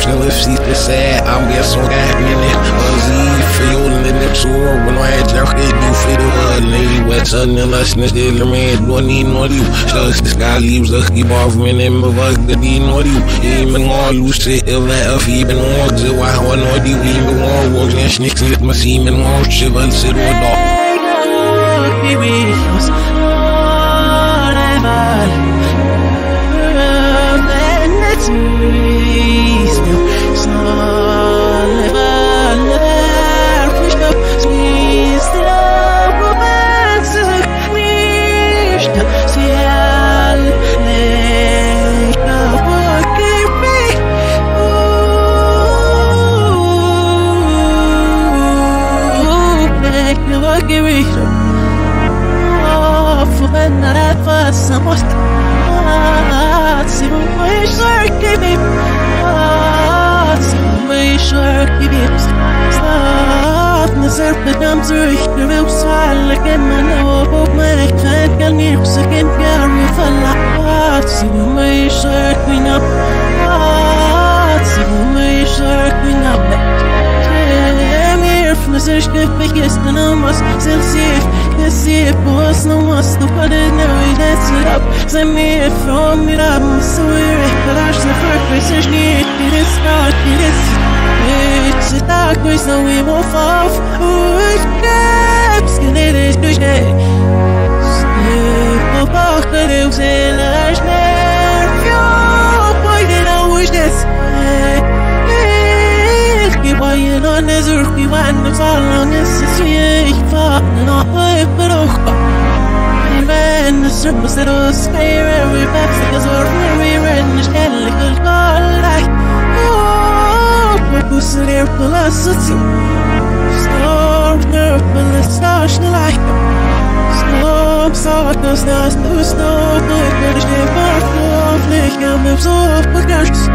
snel if sie te sad, I'm weer zo gek in it. Was ie veel in het zoor, wanneer het jou geeft, die veel nee, wat zijn de lasten stiller met, doe niet nooit you. Straks de sky leaves, de gebaar van in mijn was, dat die nooit you. Je bent al loes, heel erg, je bent al zo, waar we nooit die, je bent al works, en schniks niet, maar zie men al, je wilt zit door dag. I'm sorry, the real swallow like in my know about my can't get me second carry for like see my shirt clean up see my shirt clean up I'm here from the search good biggest and I must still see it boss no must to put it now that's it up send me from it up I'm so weary but I should have research it is not it is it's a darkness that we won't fall with gaps in it is the shade sleep about the hills and I never boy that I wish this keep buying on this earth we want to fall on this is ich fall no but even the surface that was spare every back because we're very in the shell like a god like Pusser er velocity Storm nervous the stars the light Storm sawdust dust no snow but the ship are full of light I'm so